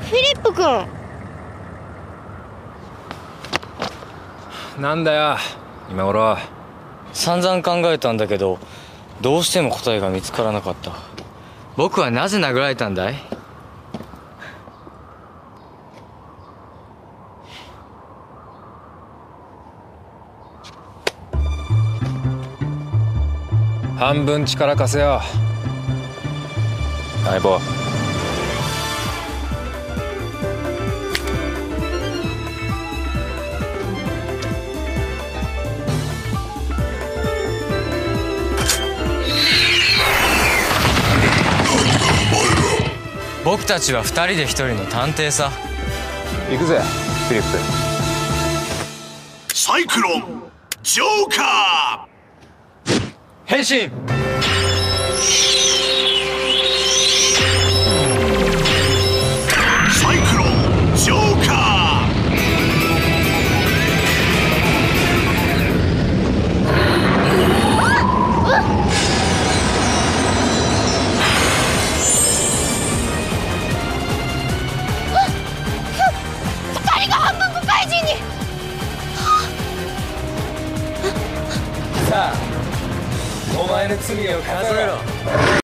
フィリップ君。 なんだよ今頃。 散々考えたんだけどどうしても答えが見つからなかった。僕はなぜ殴られたんだい？ 半分力貸せよ相棒。 僕たちは2人で1人の探偵さ。 行くぜフィリップ。 サイクロンジョーカー変身。 サイクロンジョーカー。 二人が半分誤解人に。 さあお前の罪を数えろ。